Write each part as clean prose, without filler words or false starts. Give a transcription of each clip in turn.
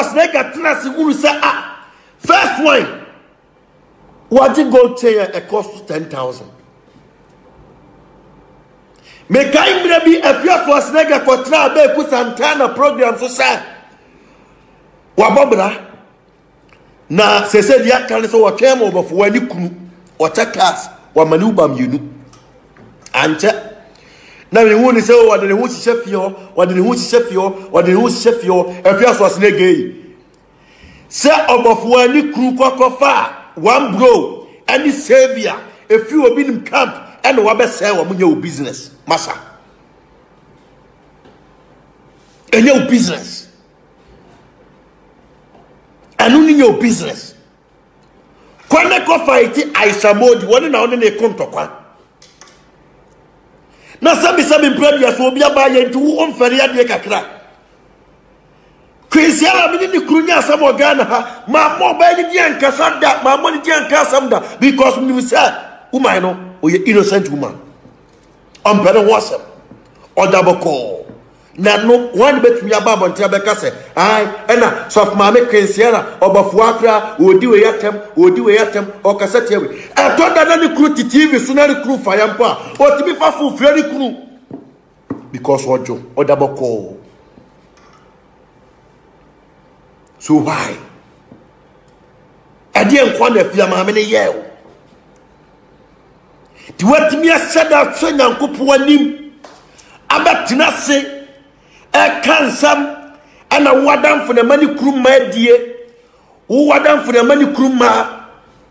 Schwarzenegger tenasi unu say first one what you go chain it cost 10,000. Me kai mira bi afia Schwarzenegger kontra be ku Santana program so say wa bobra na sese dia kan so wa twem obofo wani kunu o checkers wa manuba mienu anche na me hu ni se wa de hu hihye fie wa de hu hihye fie wa de hu hihye fie afia Schwarzenegger yi se obofo wani kuru kokofa one bro any savior if you obi nim camp and wa be say wa munya business masa enye business and only your business. Kwane ko fight Aisha Modi woni na oni ne kontokwa. Na sabi previous obi aba ye nti wo onfere ya de kakra. Kwesiala mi ni krunya asam Ghana ha ma mo ba ni dia nkasa da ma mo ni dia nkasa da because we say woman no oye innocent woman. Ompere ho asem. Odaboko. Na no one bet me aba bontia beka se ena sof ma me kwesiala obafo akra odi we yatem o kasete we e to da na ni kru TV so na ni kru fire mpo a o tibi fa fu fre ni kru because ojo odaboko. So why ade enko na afia ma me ne ye o ti watimi asada so nyankopo anim abatina se kansam ana wadam for the money krum ma die wo wadam for the money krum ma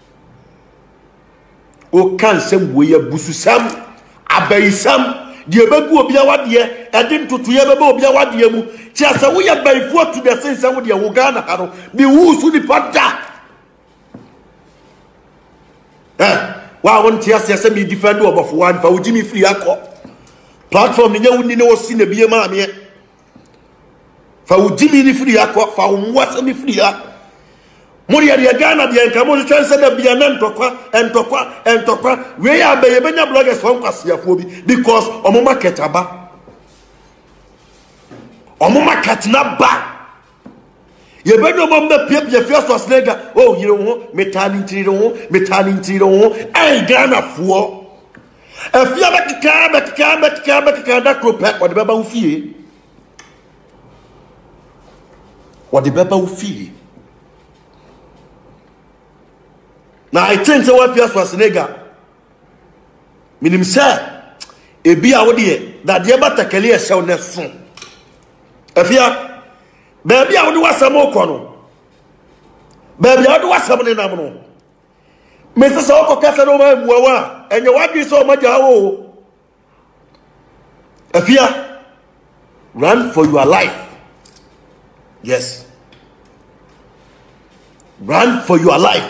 o kansam wo ya bususam abaisam die begu obi awade ede ntoto ye beba obi awade mu ti asa wo ya baifo to the sense wo de wo Ghana ha no bi wo su ni pada wa won ti asa mi defend obofo wan fa wo jimi free akọ platform ni nya wuni ne wo si na biye ma me fa ujimi ni free akọ fa umwasa ni free a muri ya Ghana de enka mo twense da bia na entokwa we ya be benya bloggers from kwasiafo bi because omo market aba omo market na ba ye be no mo na pie first Schwarzenegger oh yire ho metani ntiri ho Ghana fo afia bekika da kropek wode beba wo fie what the beba will feel. Now I think so what Schwarzenegger minim say e bia wo de that the eba takele e show na so afia baby a wo de wasam okono baby a wo de wasam ne nam no me se so okokasa no ma muawa enye wadi so ma jawo afia run for your life. Yes. Run for your life.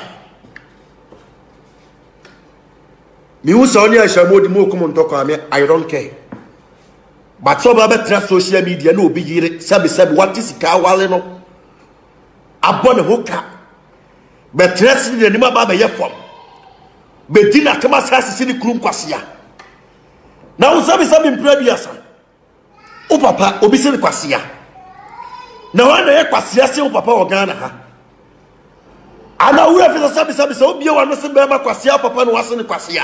Me who saw near Shamodi mo come on talk I don't care. But so baba trust social media no be sabi what is kawale no. Abon hoka. But trust the nima baba ye form. Be dina kama sasi sini krum kwasia. Na sabi previous. O papa obi sini kwasia. Na wana ye kwasia se papa o Ghana ha ana wo afisa sabi so bia wa no se be ma kwasia papa no wase ne kwasia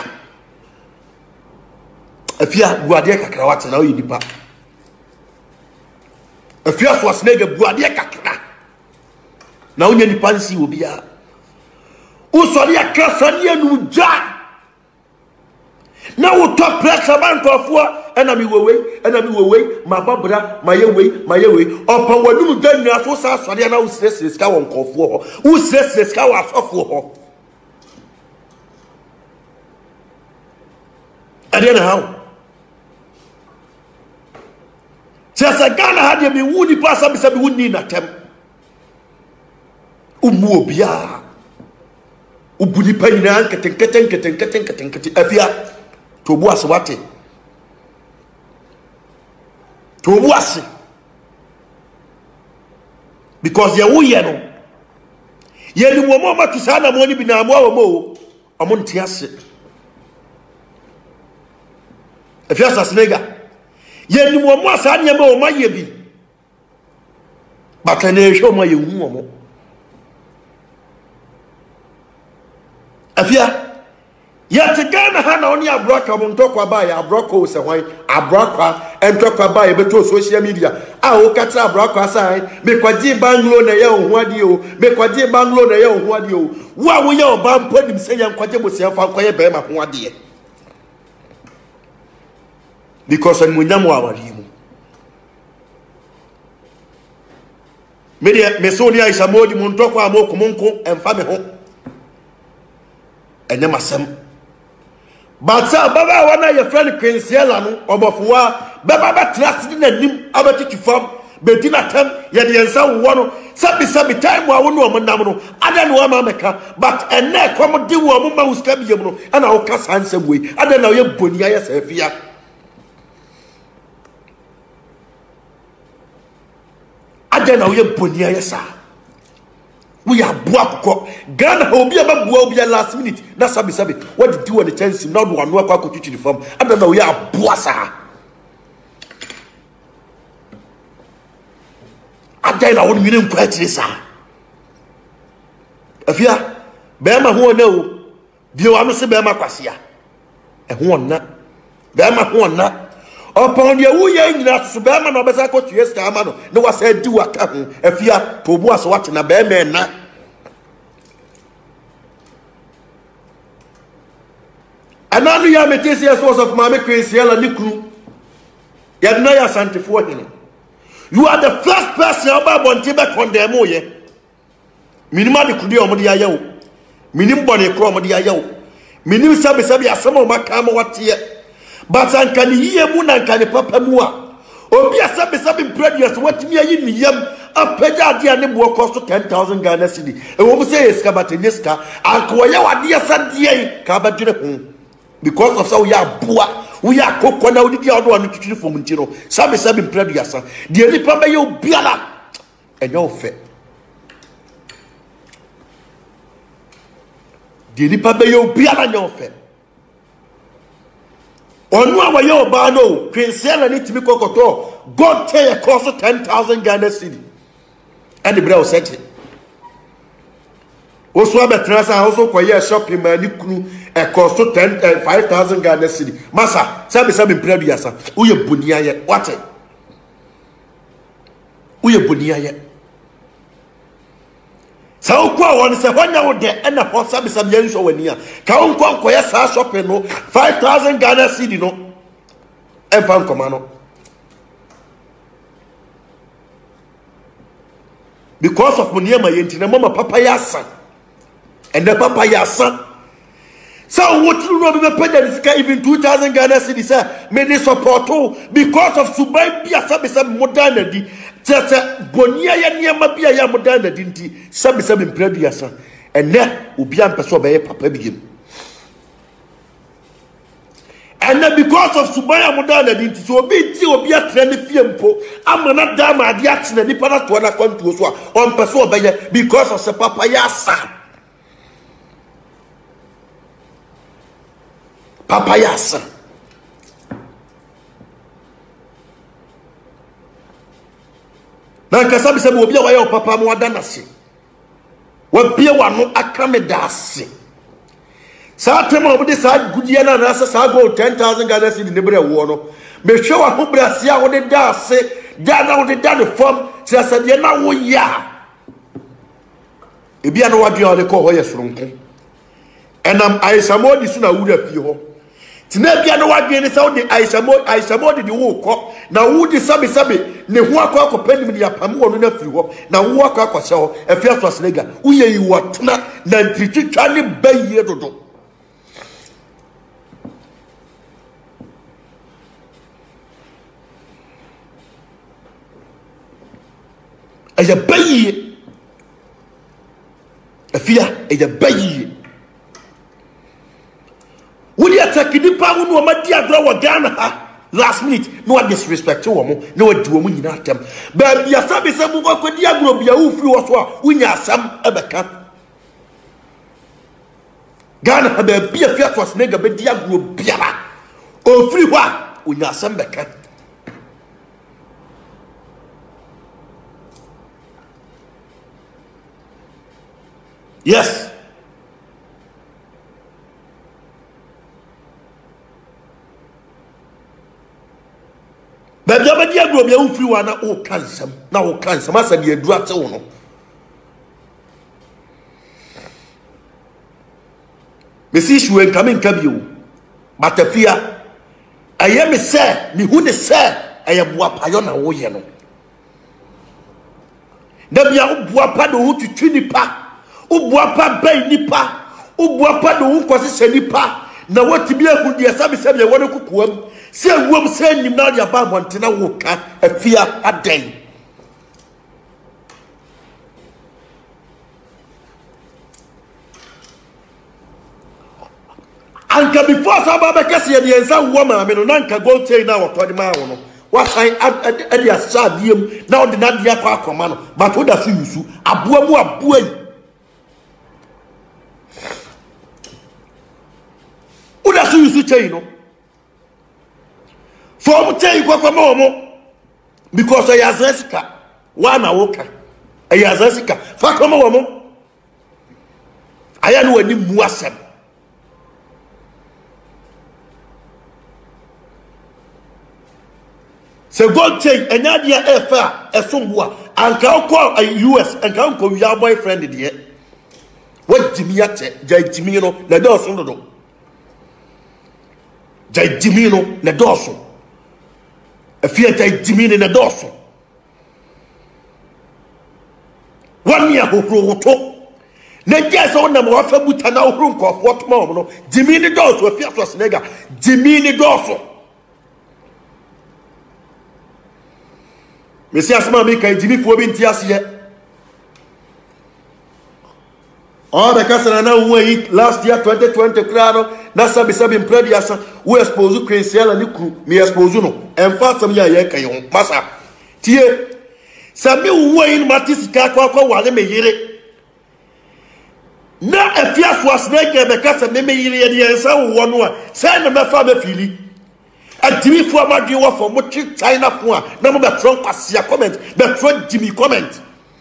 afia buade kakra wate na o yidipa afia Schwarzenegger buade kakra na onya nipa nsi obi a usori akrasa ne anu ja na wo to pressure ban tofo enami wewe ma babra ma yewe opa wadum dwanu aso sa asore na wo sres ka won kofo ho wo sres ka wa asofo ho ade na how sasa Ghana hade mi wuni pasa bi sabi wuni na tem umu obia ubuni panyina nketen afia tobu aswate tobu ase because ya wuye no ye ni mo ma tu sana mo ni bi na mo awo mo nti ase afia Schwarzenegger ye ni mo asa anya mo ma ye bi but I show my woman. Afia yet again, Hannah only a broker won't talk about a broker, so why a broker and talk about a social media. I will catch a broker sign, make what Jim Banglo na yo, what you make what Jim Banglo na yo, what you. Why will your bam put him say, I'm quite able to have a bema one day? Because I'm with them over him. Media Mesonia is a modi Montokwa Mokumonko and family home. And Yamasam. But sir, Baba, one of your friend Queen's Yellow, or Bafua, Baba trusted in a nim, Abati form, Bedina Tam, Yadiansa, one, Sabi time, one woman, I don't know Mamaka, but and now come do a woman who's coming, and I'll cast handsome way. I don't know your Bunia, Sophia. I don't know your Bunia, sir. We are Buako. Ghana will be about Buabia last minute. That's Sabi. What did you on the chance to not one work out to the farm? I don't know. We are Buasa. I don't know what meaning question, sir. If you are Bama who know, do you want to say Bama Quasia? And who on that? Bama who on that? Upon your wooing, that's Bama no Basako to yes, Tamano. No, I said, do a couple. If you are to was watching a bear man. And now you are Metias source of Mamma Crazy and Niku. You have no Santa for him. You are the first person about Bontiba Condemo, ye. Minimum Kudio Modiayo. Minimum Bonnie Cromodiayo. Minimum Sabi some of my camera what ye. But I can hear Moon and can papa mua. Or be a Sabi previous what me in yam a pedadia and walk cost to 10,000 Ghana city. And what we say is Cabatinista, and Koya dear Sandia Cabatin. Because of so we are poor, we are cocoa now the other one to for Montino. Sabi previous. The Ripa you biala and your fair. The Ripa you biala and your fair. On one your bano, Queen need to be cocoto. God tell a cost of 10,000 Ghana city. And the brow said it. Also, also quite shopping man, a cost of 5,000 Ghana city. Massa, Sabi previous. We are Bunia, what? We are Bunia. So, one is a 1 hour there and a horse some years over near. Count Conquer shopping, no 5,000 Ghana city, no, and found commando. Because of Muniama Yentina, Mama Papaya's son, and the Papaya's son. So, what you know, the president even 2,000 Ghana city, sir, made this support because of Subai Bia some modernity. Bonia Yama Bia Yamodana dinti, Sabi previous, and then Ubian Pasobe Papa begin. And then because of Subaya Modana dinti, so be Tio Trendy Fiampo, I'm not damn at the action and the Panatuana contours on Pasobe because of the Papayasa. Papayasa. Nanka sabi sabi obi a wa papa mo ada nase wa bia wa no akame dase sa tema obi de sa gudia na na sa go 10,000 Ghana cedi ne bre wo no me hwe wa ho brase a wo de dase da na wo de da the form sa sa de na wo ya e bia no wa bia o de ko ho ye soronko enam aisamodi su na wura fi ho tina bia no wa gbe ni sa wo de aisamodi de wo ko na wo di sabi ne ho akwa akopanim de apam wo no na firi ho na wo akwa akwase ho afia so asnega wo ye yi wotna na ntritwitwa ne baye dodo aya baye afia aya baye wo di atakidi pa wo no ma di adro wo Ghana ha last minute no disrespect to woman no do woman nyina tem ba bia sabi se mu kwadi agro bia wo firi wo so a wonya asam ebeka Ghana ha ba bia fia to snega be di agro biara o firi ho a wonya asam beka Yes. But the idea grow be a free one na o cancer. Na o cancer. Masa be edu ate wo no. Mesi shwe nkame nka bi o. Batafia. Aye me se, me hu ne se, aye boapayo na wo ye no. Da bia wo boapa do hu tutu nipa. Wo boapa bai nipa. Wo boapa do hu kwase nipa. Na wotibia hu de sabe sabe wo ne kukuam. Se wom se nim na dia ba montena wo ka afia adan. Anka before sababa kase ye de nsa wo ma me no nanka go tey na wo todi ma wo no wa san ade asa diem na wo de na dia kwa akoma no but wo da so yusu aboa mu aboa yi wo da so yusu tey no from tey kwa ma wo because I azesika wa na wo ka ayazesika fa kwa ma wo aya no wani mu asem. Se God change enyadia efa esomboa anka call US anka ko your boyfriend de what jimi ate jai jimi no na do so do jai jimi no na do so afia jai jimi na do so one year hokro woto na gya so na mo fa buta na ohru nkofo tmo no jimi ni do so afia so snega jimi ni do so. Mesi asma mi kai jimi fo bi ntiase ye o be kasana na wo last year 2020 krano na sabi imprediasa wo expose Quincyala ni kru mi expose no emfa sam ya ye kai ho masa tie sami wo yi matisika kwa wale me yire na afia so asneke be kasa me yire ye de ensa wo no a sai na me fa me fili Jimmy for my dear for much China for number the trunk as your comment, the front Jimmy comment.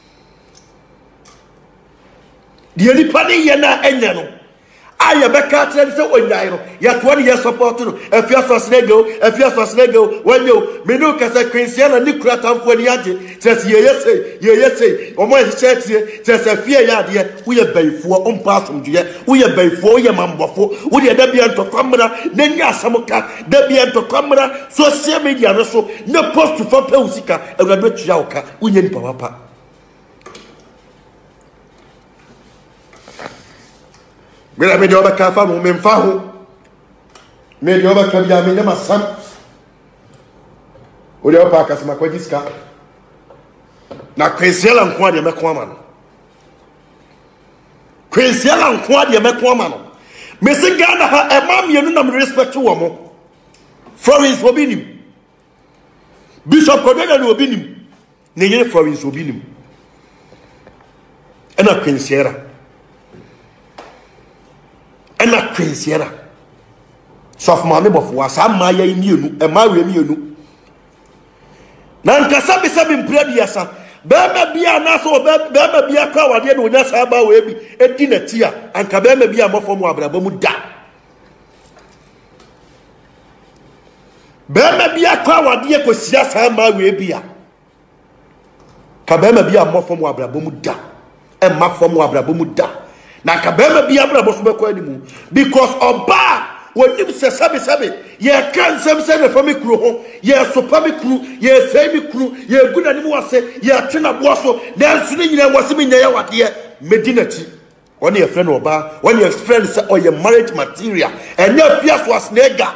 The only penny yana enano. I am a cat and so on Yairo. Yet 20 years support to a fierce was nego, when you Menuka said Quincyala Nicratam for the Yaji says yes, say, or my church says a fear yard, we are bay for pass dear, we are bay for your mamma for, we are Debian to Camera, Nenya Samoka, Debian to Camera, so semi so no post to for Pelsica, and a rich Yauka, Union Papa. Mira me joba ka fa mo me mfa ho me joba ka bia me nyama sam o de opa ka sama kwa diska na Quincyala nko ade me ko ama no Quincyala nko ade me ko ama no me se Ghana ha e ma mienu na me respect wo mo Florence obinim Bishop Kodega no obinim ne yere Florence obinim ena Quincyala ena Quincyala so for mama bofo asa ma ya mienu e ma we mienu na nkasa be sabe mprediasa be ma bia na so be ma bia kwa wade no nya sa ba we bi edi na tia anka be ma bia mofo mu abraba mu da be ma bia kwa wade ko sia sa ma we bia ka be ma bia mofo mu abraba mu da e ma fo mu abraba mu da na kabema bia bra boso bekọ animu because oba wonim se sabe ye kan sem se na fami kru ho ye so fami kru ye sei mi kru ye guna ni mu wase ye atena boso na nsu ni nyina wase mi nyaya wade medinati one ye friend oba one ye friend say or ye marriage material and na fia so asnega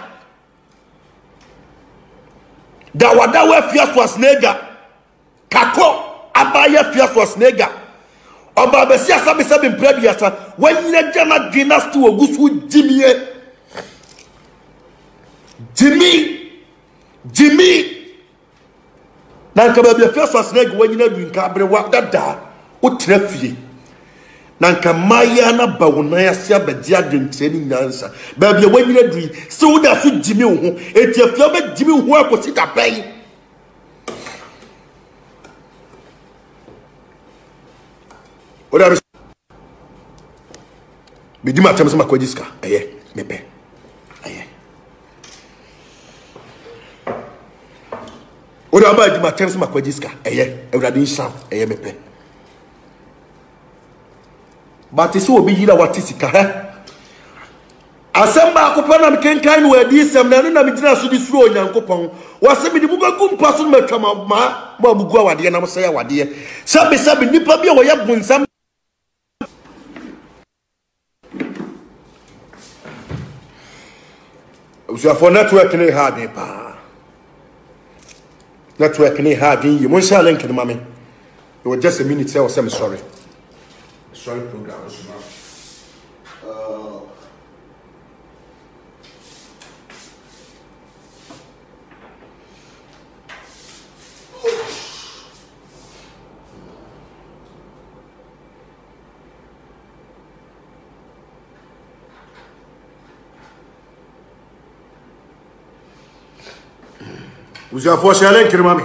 da wada we fia so asnega kako abaya fia so asnega Oba besia sabe imprediasa wanyina jama dynasty ogusu Jimmy na nka ba bia first snake wanyina du nka abrewa dada utrafie na nka maya na bawona ya sia badia adwentreni nyansa ba bia wanyina du se wo da so Jimmy wo ho etiafia ba Jimmy wo akosi da bai Bidi ma temse makwajiska. Mepe. Ori aba di ma temse makwajiska. Ewrade nsan. Mepe. But isi obi yira watisika Asamba akopana mkenkan no adi sem na no na megyina so di suro onyankopon wase me di bugagu mpa so metwama ma bugu awade na msaya awade sabe nipa bia wo ye bunsam usia for network ni hard pa network ni hard yi mo sha link ni mame it was just a minute say I'm sorry program Vous avez fait un link, mamie.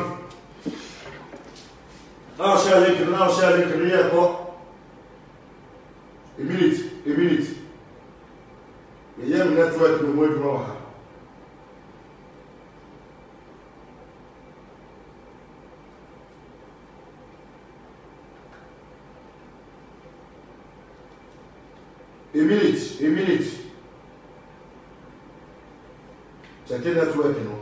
Non, c'est un link, il y a quoi? Une minute. Il y a une network, le mot de moi. Une minute. C'est quel network, non?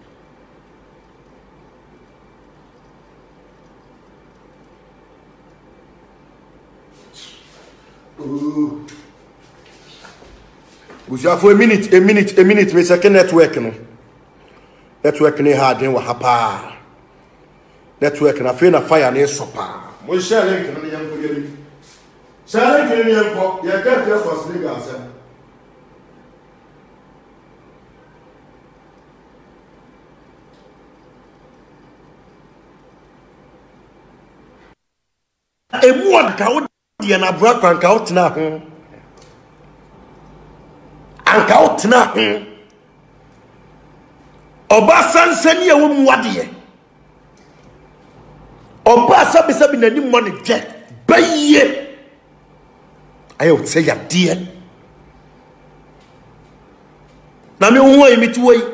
Vous avez a minute, mais c'est que network no. Network ni hard in wa hapa. Network na fe na fire na sopa. Mo share link no yam ko yeli. Share link ni yam ko, ya ka fe for sliga asem. Emu aka wo dia na bra kan ka wo tena ho. Anka otena ho oba sansani ewo muade oba sabi nani mo ne je baye ayo tse ya die na me ho ayi miti woi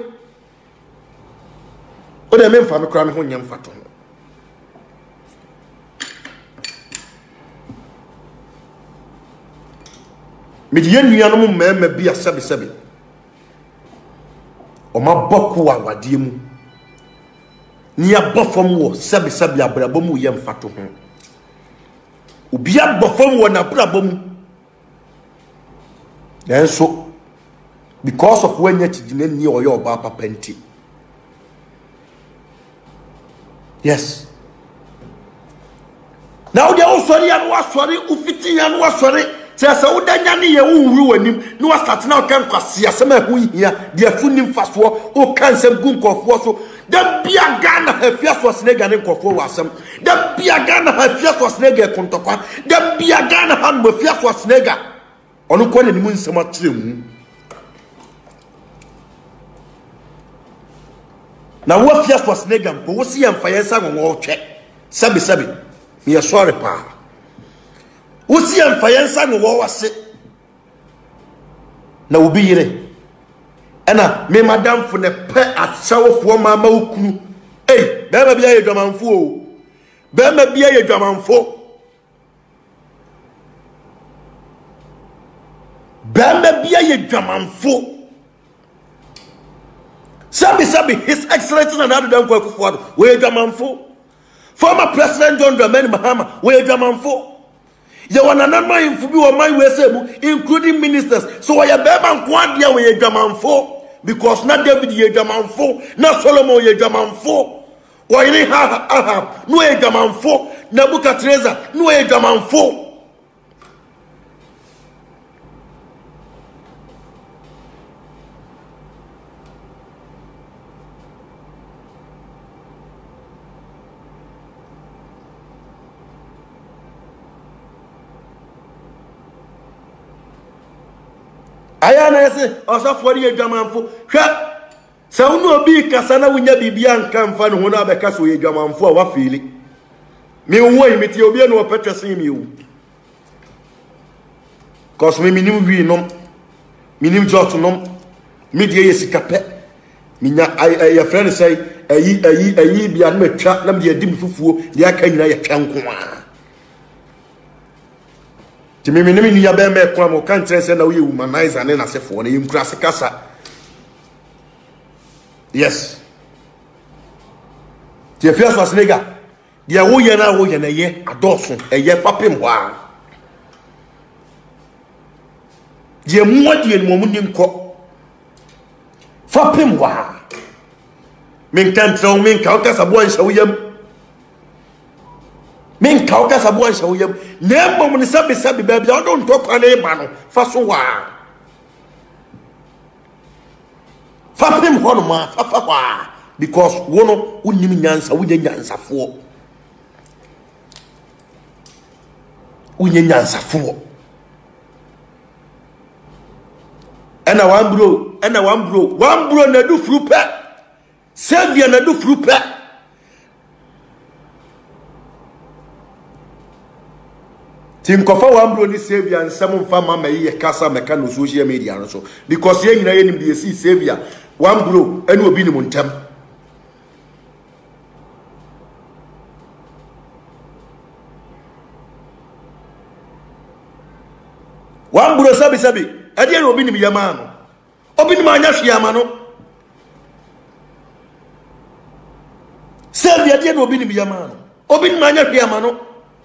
o de me mfa me kra me ho nyam fato Midian nuanom mmema bia sabi o ma boku awade mu ni abofom wo sabi abrabo mu ye mfato ho obi abofom wo na abrabo mu enso because of when yet dine ni oyo oba papa nti yes now they also anu asori ufiti anu asori Tesa udanya ni ye unru wanim no start na kan kwase asema hu hia de afunim faso o kan sem gun kofo so da bia Ghana hafia so snega ne kofo wasem da bia Ghana hafia so snega kontokwa da bia Ghana han mo fia so snega onu ko ne mu nsem atremu na wo fia so snega mpo wo si yemfa yensa nwo twe sabi me sorry pa Usi amfayansa no wase na obi yire ena me madam fu ne pe atsawofo mama ukunu bema bia ye dwamanfo o bema bia ye dwamanfo sabi his excellency na adu dan kwakufuado we dwamanfo former president John Dramani Mahama we dwamanfo Ye wananama infubi wa mai wesemu including ministers so wa ya beba nkwadia we dwamanfo because na David ye dwamanfo na Solomon ye dwamanfo wa yini Ahab no ye dwamanfo na Nebukadnezar no ye dwamanfo Ayana ese osafori edwamanfo hwa se unu obi kasa na wunya bibia nka mfa no ho na abeka so edwamanfo a wafili me wo yimiti obi na opetwese mi wo cause me minim wi nom minim jot nom me de yesikape minya your friend say ayi bia na matwa na me de dim fufuo de aka nyina ye twanko a ti me minim ni ya be me kwa mo kan tre say na we humanizer ne na sefo na yimkura sekasa yes ti afia so asnega de wo ye na ye adoso eye papem ho a de muadi en mo nim ko papem ho a min kan tro min ka ka sabo an shawiyam min ka ka sabo an shawiyam ne mo ni sabi ba bia don to kwa ne ma no fa so wa papem ho no ma fa wa because wono unim nyansa wunya nyansafo unyenyansafo ena one bro na du frupe Savior na du frupe tim kofa one bro ni Savior nsam mfa mama yi kasa meka no social media no so because ye nyina ye nim de see Savior one bro ena obi ni mo ntem one bro sabi ade na obi ni yama no obi ni ma anya hwiama no Savior ade na obi ni yama no obi ni ma anya hwiama no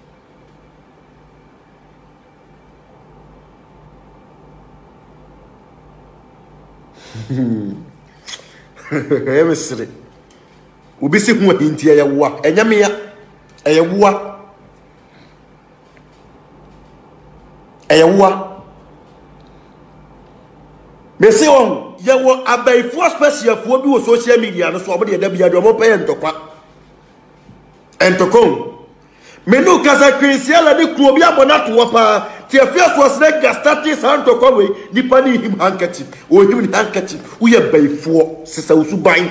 Emesre obi se hu ahinti ya wo enyame ya eyewoa me say on ye wo abaifo special fo bi wo social media no so obode da bia do mo pay entokwa entokon me no kasa kwesiala de ku obi abona to pa ti afia so snake status antokwa we nipa ni him handkerchief o him ni handkerchief wo ye baifo sisa usu ban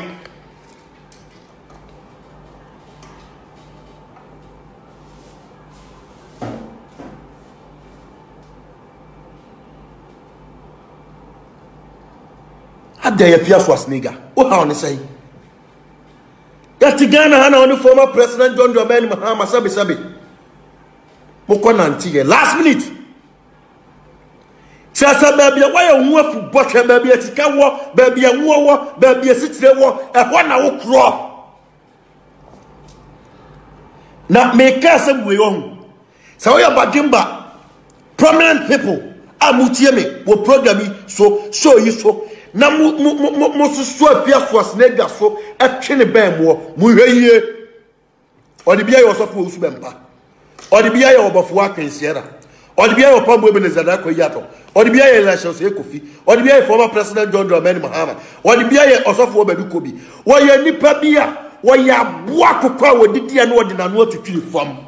Ade ya fia swasniga o ha on say yati Ghana hana on former president John Dramani Mahama sabi moko nanti last minute sasa baby why hu afu botwe baby atika wo baby anwo wo baby asitire wo ehwo na wo kro na meka sabwe wo sa wo ya badimba prominent people amutie me wo program so show yi so na mo so afia so asnega so atwene ban mo hweye odi bia ye osofo usu bempa odi bia ye obofo akensiera odi bia ye opambo ebe nezada ko yato odi bia ye election se kofi odi bia ye former president John Dramani Mahama odi bia ye osofo obadukobi wo ye nipa bia wo ya boa kokwa wo didia no odi na no atutwi fam